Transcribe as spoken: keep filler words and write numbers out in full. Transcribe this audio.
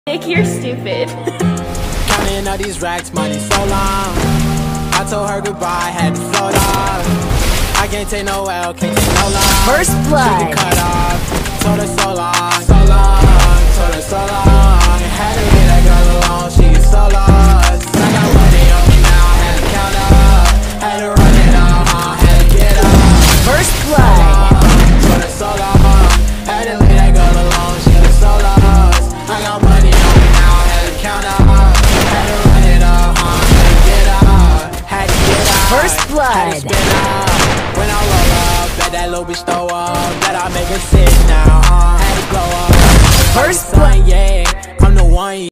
Nick, you're stupid. Counting all these racks, money so long. I told her goodbye, had to float off. I can't take no L, can't take no loss. First blood. She get cut off. Told her so long, so long. Told her so long. Had to leave that girl alone, she get so lost. I got money on me now, had to count up. Had to run it out, huh? Had to get up. First blood. Told her so long. Had to leave that girl alone, she get so lost. I got money on me now, had to count up. Had to run it up, huh? Had to get up. Had to get up. First blood. When I roll up, bet that little bitch throw up. Bet I make her sit now, uh, had to glow up. First blood, yeah, I'm the one.